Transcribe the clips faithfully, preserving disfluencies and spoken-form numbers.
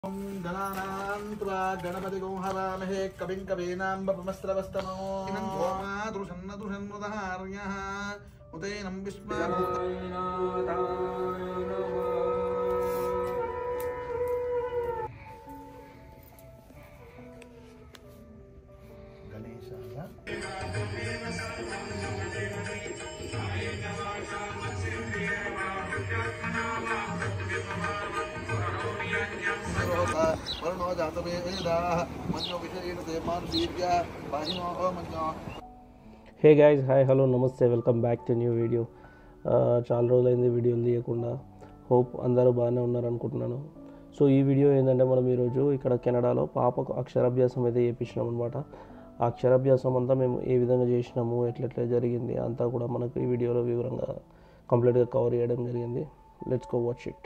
गणानां त्वा गणपतिगुं हवामहे कविं कवीनां वपुमस्त्रवस्तमो उतेनं Hey guys, hi, hello, namaste, welcome back to new video. చాలా రోజులైంది వీడియోలు తీయకుండా. హోప్ అందరూ బాగానే ఉన్నారు అనుకుంటున్నాను. సో ఈ వీడియో ఏంటంటే మనం ఈరోజు ఇక్కడ కెనడాలో పాపకు అక్షరాభ్యాసం అయితే చేయించినాం అనమాట. ఆ అక్షరాభ్యాసం అంతా మేము ఏ విధంగా చేసినాము, ఎట్లెట్లా జరిగింది అంతా కూడా మనకు ఈ వీడియోలో వివరంగా కంప్లీట్గా కవర్ చేయడం జరిగింది. Let's go watch it.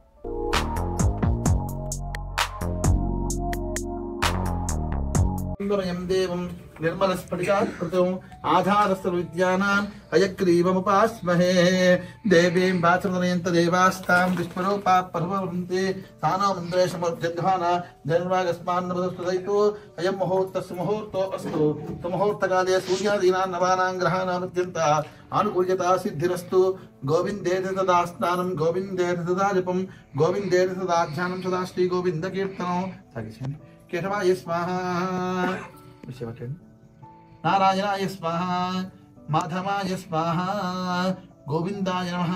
देवं निर्मलस्फटिकाकृतम् आधारस्तविद्यानाम् अयग्रीवमुपास्महे देवीं वाचनयन्तदेवास्तां विष्णुरूपा परमवन्ति तानो मन्द्रेशमर्जध्वान धन्वागस्मान्नवदस्तुदयितो अयं मुहूर्तस्य मुहूर्तो अस्तु मुहूर्तकाले सूर्यादीनां नवानां ग्रहाणाम् अत्यन्त आनुकूल्यता सिद्धिरस्तु गोविन्दे तदा स्नानं गोविन्दे तदा जपं गोविन्दे तदा ध्यानं सदा श्री गोविन्द कीर्तनं केशवाय स्वाहा नारायणाय स्वाहा माधवाय स्वाहा गोविंदाय नमः.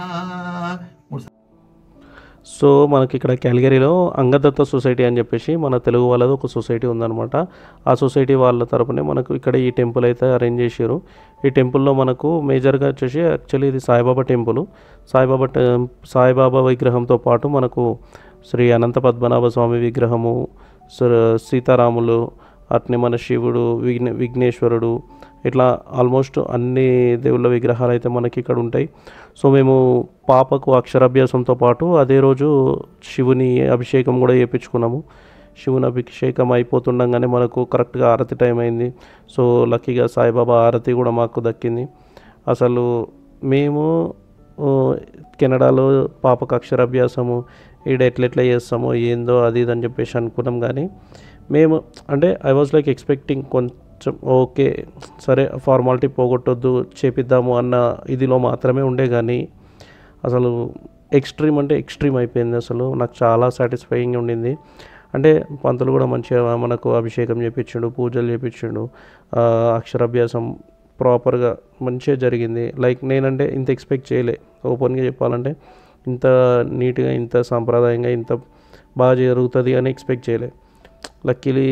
సో మనకి ఇక్కడ క్యాల్గరీలో అంగదత్త సొసైటీ అని చెప్పేసి మన తెలుగు వాళ్ళది ఒక సొసైటీ ఉందన్నమాట. ఆ సొసైటీ వాళ్ళ తరపునే మనకు ఇక్కడ ఈ టెంపుల్ అయితే అరేంజ్ చేశారు. ఈ టెంపుల్లో మనకు మేజర్గా వచ్చేసి యాక్చువల్లీ ఇది సాయిబాబా టెంపుల్. సాయిబాబా సాయిబాబా విగ్రహంతో పాటు మనకు శ్రీ అనంత పద్మనాభ స్వామి విగ్రహము, సీతారాములు, అట్నే మన శివుడు, విఘ్న విఘ్నేశ్వరుడు, ఇట్లా ఆల్మోస్ట్ అన్ని దేవుళ్ళ విగ్రహాలు అయితే మనకి ఇక్కడ ఉంటాయి. సో మేము పాపకు అక్షరాభ్యాసంతో పాటు అదే రోజు శివుని అభిషేకం కూడా చేయించుకున్నాము. శివుని అభిషేకం అయిపోతుండగానే మనకు కరెక్ట్గా ఆరతి టైం అయింది. సో లక్కీగా సాయిబాబా ఆరతి కూడా మాకు దక్కింది. అసలు మేము కెనడాలో పాపకు అక్షరాభ్యాసము ఈడ ఎట్లెట్లా చేస్తామో ఏందో అది ఇది అని చెప్పేసి అనుకున్నాం. కానీ మేము అంటే ఐ వాజ్ లైక్ ఎక్స్పెక్టింగ్ కొంచెం ఓకే సరే ఫార్మాలిటీ పోగొట్టొద్దు చేపిద్దాము అన్న ఇదిలో మాత్రమే ఉండే. కానీ అసలు ఎక్స్ట్రీమ్ అంటే ఎక్స్ట్రీమ్ అయిపోయింది. అసలు నాకు చాలా సాటిస్ఫైయింగ్ ఉండింది. అంటే పంతులు కూడా మంచిగా మనకు అభిషేకం చేయించిండు, పూజలు చేయించిండు, అక్షరాభ్యాసం ప్రాపర్గా మంచిగా జరిగింది. లైక్ నేనంటే ఇంత ఎక్స్పెక్ట్ చేయలే, ఓపెన్గా చెప్పాలంటే ఇంత నీట్గా, ఇంత సాంప్రదాయంగా, ఇంత బాగా జరుగుతుంది అని ఎక్స్పెక్ట్ చేయలే. లక్కీలీ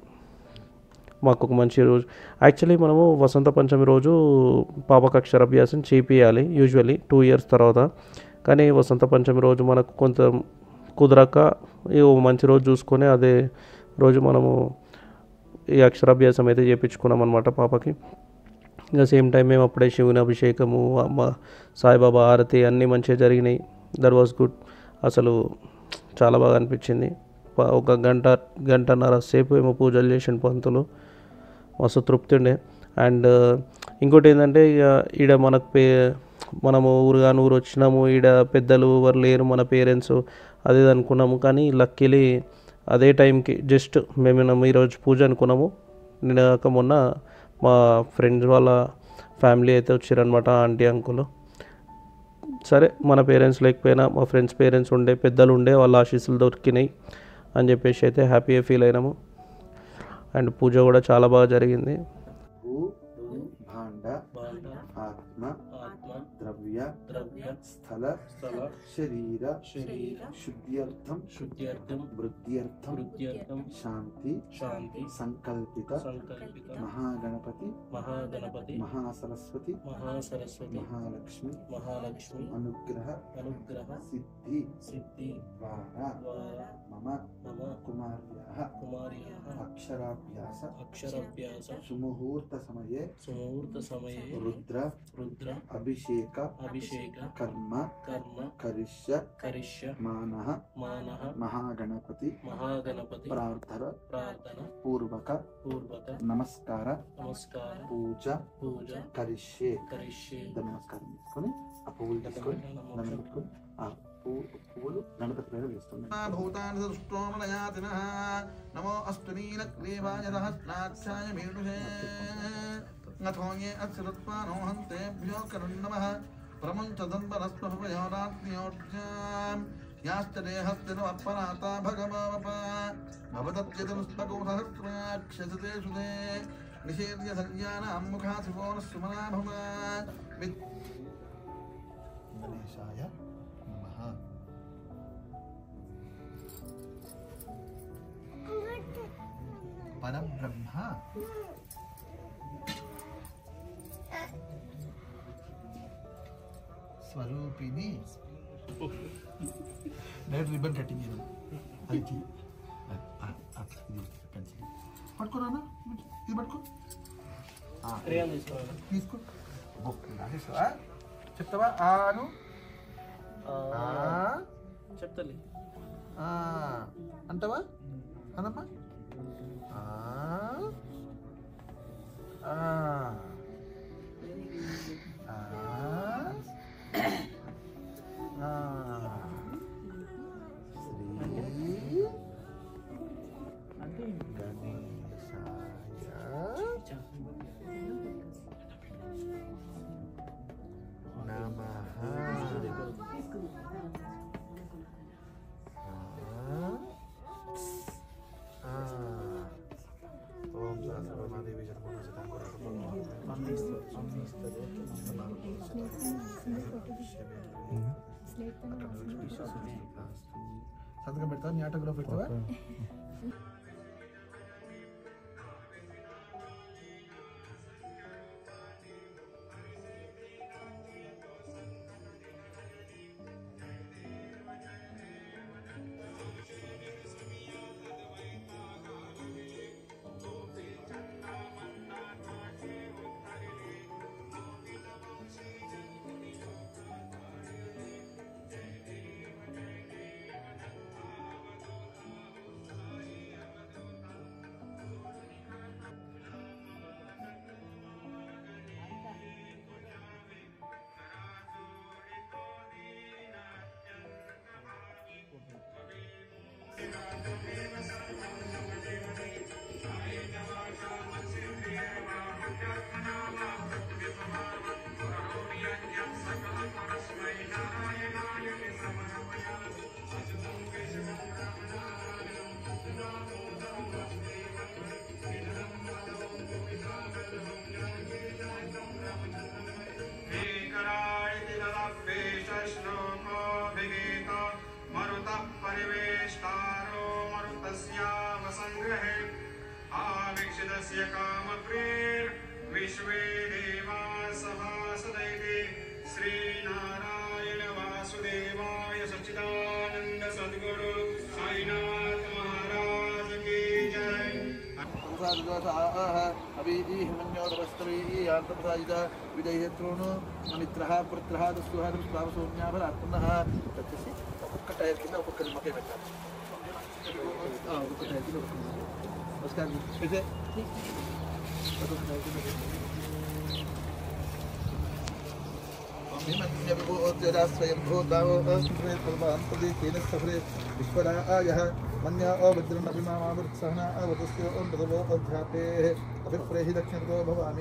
మాకు ఒక మంచి రోజు. యాక్చువల్లీ మనము వసంత పంచమి రోజు పాపకు అక్షరాభ్యాసం చేపియాలి యూజువల్లీ టూ ఇయర్స్ తర్వాత. కానీ వసంత పంచమి రోజు మనకు కొంత కుదరక ఈ మంచి రోజు చూసుకొని అదే రోజు మనము ఈ అక్షరాభ్యాసం అయితే చేయించుకున్నాం అనమాట పాపకి. ఇంకా సేమ్ టైం మేము అప్పుడే శివుని అభిషేకము, అమ్మ సాయిబాబా ఆరతి అన్నీ మంచిగా జరిగినాయి. That was good. అసలు చాలా బాగా అనిపించింది. ఒక గంట గంటన్నర సేపు ఏమో పూజలు చేసిన పంతులు, మస్తు తృప్తి ఉండే. అండ్ ఇంకోటి ఏంటంటే ఇక ఈడ మనకు పే మనము ఊరుగాను ఊరు వచ్చినాము, ఈడ పెద్దలు ఎవరు లేరు మన పేరెంట్స్ అదే అనుకున్నాము. కానీ లక్కీలీ అదే టైంకి జస్ట్ మేము ఈరోజు పూజ అనుకున్నాము, నేను కాక మొన్న మా ఫ్రెండ్స్ వాళ్ళ ఫ్యామిలీ అయితే వచ్చారనమాట, ఆంటీ అంకుల్. సరే మన పేరెంట్స్ లేకపోయినా మా ఫ్రెండ్స్ పేరెంట్స్ ఉండే, పెద్దలు ఉండే, వాళ్ళ ఆశీస్సులు దొరికినాయి అని చెప్పేసి అయితే హ్యాపీగా ఫీల్ అయినాము. అండ్ పూజ కూడా చాలా బాగా జరిగింది. ఆత్మ ద్రవ్య ద్రవ్య స్థల స్థల శరీర శరీర శుద్ధ్యర్థం శుద్ధ్యర్థం వృద్ధ్యర్థం వృద్ధ్యర్థం శాంతి శాంతి సంకల్పిత సంకల్పిత మహాగణపతి మహాగణపతి మహాసరస్వతి మహాసరస్వతి మహాలక్ష్మి మహాలక్ష్మి అనుగ్రహ అనుగ్రహ సిద్ధి సిద్ధి ద్వారా ద్వారా మమ మమ కుమార్యాః కుమార్యాః అక్షరాభ్యాస అక్షరాభ్యాస సుముహూర్త సమయే సుముహూర్త సమయే రుద్ర రుద్ర అభిషేక అభిషేక కర్మ కర్మ కరిష్య కరిష్య మానః మానః మహాగణపతి మహాగణపతి ప్రార్థన ప్రార్థన పూర్వక పూర్వక నమస్కార నమస్కార పూజ పూజ కరిష్యే కరిష్యే నమస్కారం తీసుకొని ఆ పువ్వులు తీసుకొని పువ్వులు గణపతి పైన వేస్తున్నాయి. భూతాన్ సృష్టోమనయాతినః నమో అష్టనీలక్లీవాయ సహస్రాక్షాయ మేనుషే నథోయే అత్సరత్వానో హంతేభ్యో కరుణమః ప్రమంచదంబరస్మభయోరాత్మ్యోర్జాం యాశ్చ దేహస్తిరమప్పరాతా భగవావప భవదత్యతముస్పకో సహస్రాక్షసతే సుతే నిషేధ్య సంజ్ఞానాం ముఖాసివో సుమనా భవ గణేశాయ నమః. పరబ్రహ్మ స్వరూపిణి డైరెక్ట్ రిబ్బన్ కటింగ్ చేయడం అది పెన్సిల్ పట్టుకోరా ఇది పట్టుకో తీసుకో బుక్ రాసేస్తావా చెప్తావా ఆను చెప్తలే అంటావా అనమ్మా శ్రీ గణేశాయ నమః. ఓం సహస్రనామదేవి సంతకం పెడతావా నీ ఆటోగ్రాఫ్ పెడతావా? परिवेष्टारो मरुतस्यावसंग्रहे आवीक्षितस्य कामप्रेर विश्वे देवा सभासदैते श्रीनारायण वासुदेवाय सच्चिदानंद सद्गुरु साईनाथ महाराज की जय. విదయత్రోను మిత్ర పుత్ర దుస్తుహ సౌమ్యాభరాత్మన వచ్చేసి ఒక్కొక్క టైర్ కింద ఒక్కొక్క నిమ్మకాయ పెట్టాలి. ఒక్కొక్క టైర్ కింద ఒక్కొక్క అయితే ఒక్కొక్క టైర్ కింద स्वयं भूतावदेन सफरे विश्वराय मन्या अवज्रन्नभिमामावृत्सहना अवतस्य ओंतवो अध्यापे अभिप्रेहि दक्षिणतो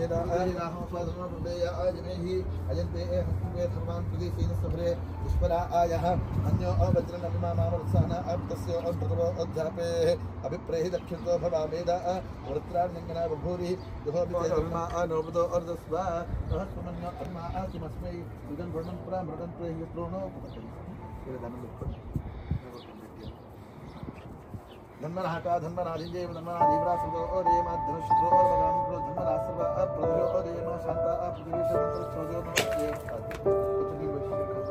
भवामेदाजनेहि अजन्ते हस्ते धर्मान् प्रदेशेन सफरे विश्वराय मन्यो अवज्रन्नभिमामावृत्सहना अवतस्य ओंतवो अध्यापे अभिप्रेहि दक्षिणतो भवामेदा वृत्राण्यङ्गना बभूरि दुहोभिधर्मा अनोबतो अर्धस्वा सहस्रमन्यो कर्मा आसिमस्मै इदं वर्णं पुरा मृदं प्रहि प्रोणो धन्मनाहका धन्मनादिंजेव धन्मनादिव्रा सर्वो रेमा धनुष्रो भगवान धन्मना सर्व अप्रयो रेमा शांता अप्रतिवेश मंत्र चौदह नमस्ते